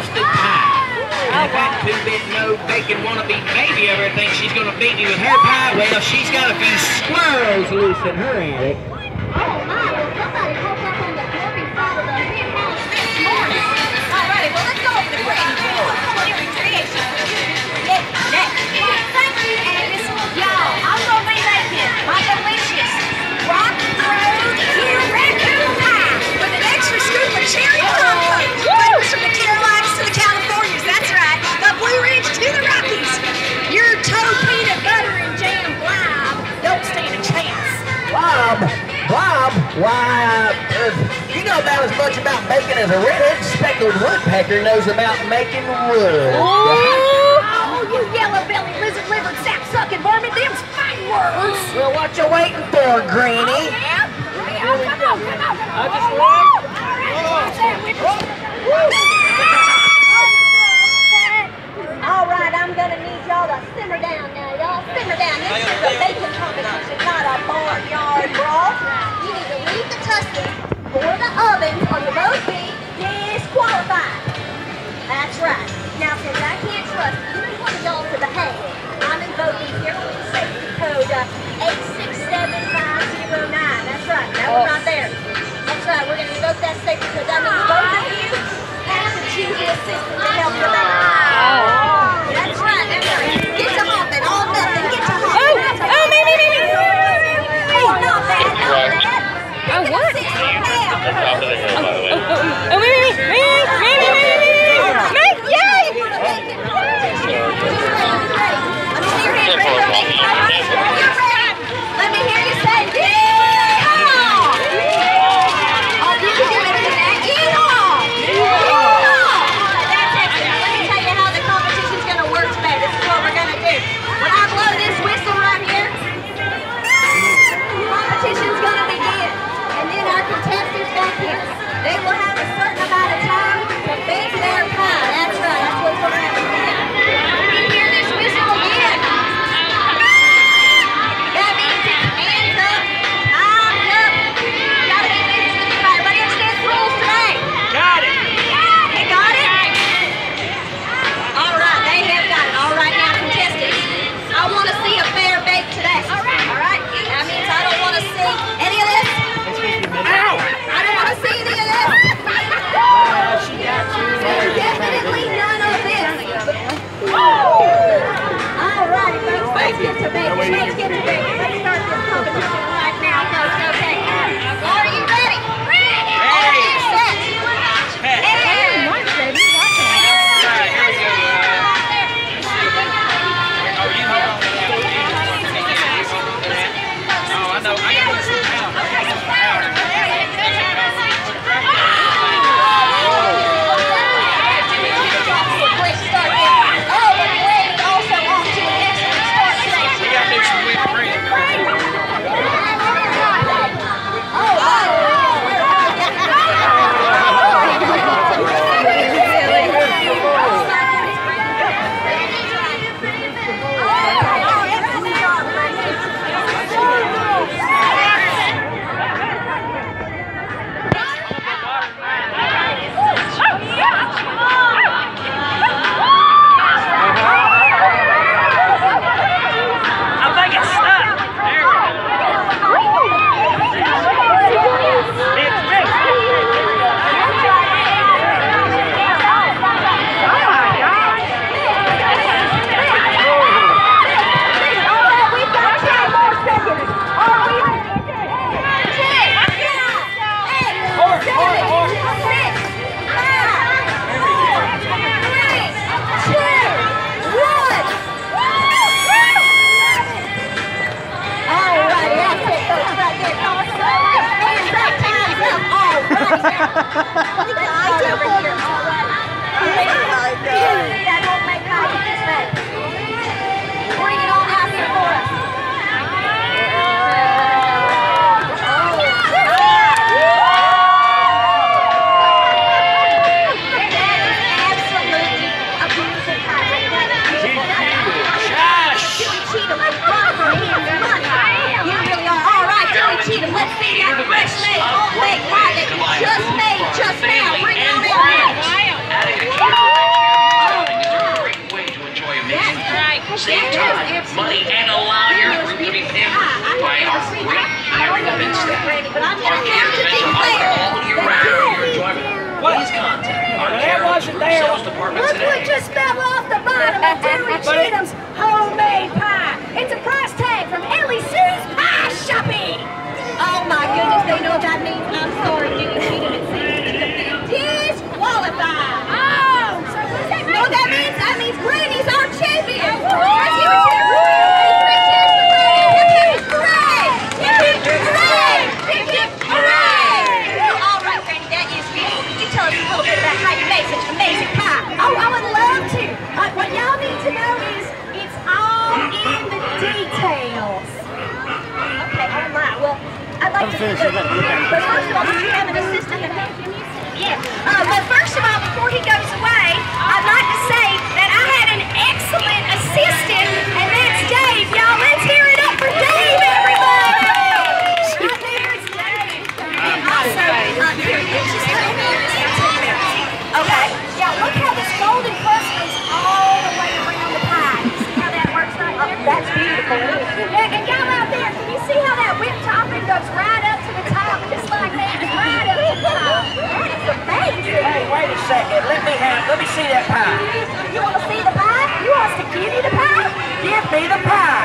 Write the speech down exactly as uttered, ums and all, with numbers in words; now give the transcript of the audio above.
custard pie. And if that two-bit no bacon wannabe baby ever thinks she's gonna beat me with her pie, well, she's got a few squirrels loose in her attic. Oh my, well somebody woke up on the glory side of the hen house this morning. Alrighty, well let's go over the creation. Culinary creation. Next, next. Thank you, Agnes. Y'all, I'm gonna be making my delicious rock road here raccoon pie with an extra scoop of cherry comfort. Flavors from the Carowinds to the Californias, that's right. The Blue Ridge to the Rockies. Your toe peanut butter and jam blob don't stand a chance. Blob? Blob? Why, uh, you know about as much about bacon as a red-headed speckled woodpecker knows about making wood. Oh, you yellow-bellied, lizard-livered, sap-sucking varmint, them's fighting words. Well, what you waiting for, Granny? Oh, yeah? Oh, come on, come on, come on. I just oh, want... all right, what's that with you? All right, I'm going to need y'all to simmer down now, y'all. Simmer down. This is a bacon competition, not a barnyard brawl. You need to leave the tusking for the oven or you both be disqualified. That's right. Now, since I can't trust either one of y'all to behave, I'm invoking here with the safety code uh, eight six seven five zero nine. That's right. That one right there. That's right. We're going to invoke that safety code. That means both of you have to choose the assistant to help you out. That's right. That's right. Get to hopping. All nothing. Get to hopping. Oh, oh, me, me, me, me. Hey, not bad. Not bad. Oh, what? Now. Oh, me, me, me, me, me, me, me, me, me, me, yay! Let me hear you say, yeehaw! Oh, you can do it in that. Yeehaw! Yeehaw! That's excellent. Let me tell you how the competition's going to work today. This is what we're going to do. When I blow this whistle right here, the competition's going to begin. And then our contestants back here, they will have a certain amount of time to bake their pie. That's right. That's what's going to happen. Let me hear this whistle again. That means it's hands up, time's up. You gotta be finished with your pie. Everybody understand the rules today? Got it! They got it? All right, they have got it. All right, now contestants, I want to see a fair bake today. All right. All right. That means I don't want to see any of this. Ow! I don't want to see any of this. Definitely none of this. All righty, folks. Let's get to baking. Let's get to baking. Let's start this competition right now, folks. Okay. Are you ready? Ready. Are you set? And All right, here we go. Oh, you hold on. Oh, I know. I got to some powder. I got some powder. great start there. Oh, but Wade also off to an excellent start today. We got to do some whipped cream. wasn't there. Look what just fell off the bottom of Dewey Cheatham's homemade pie. It's a price tag from Ellie Sue's Pie Shopping. Oh my goodness, they know what that means. I'm sorry, Dewey Cheatham. It's disqualified. Oh, so what does that mean? You know what that means? That means Granny's our champion. Let's give a cheer for Granny. Three cheers for Granny. Hooray! Hooray! Hooray! All right, Granny, that is beautiful. Could you tell us a little bit about how you made such an amazing pie? Oh, I would love to. Uh, what y'all need to know is it's all in the details. Okay, all right. Well, I'd like to finish it. But first of all, do you have an assistant that helps you? Yes. Uh, but first of all, before he goes away, I'd like to say that I had an excellent assistant, and that's Dave. Y'all, let's hear it up for Dave, everybody! Right there's Dave. And also, uh, here, you just help me okay. Yeah, look how this golden crust goes all the way around the pie. You see how that works right there? Oh, that's beautiful. And, and y'all out there, can you see how that whipped topping goes right up to the top, just like that, right up to the top? That is amazing. Hey, wait a second. Let me have, let me see that pie. You want to see the pie? You want us to give you the pie? Give me the pie.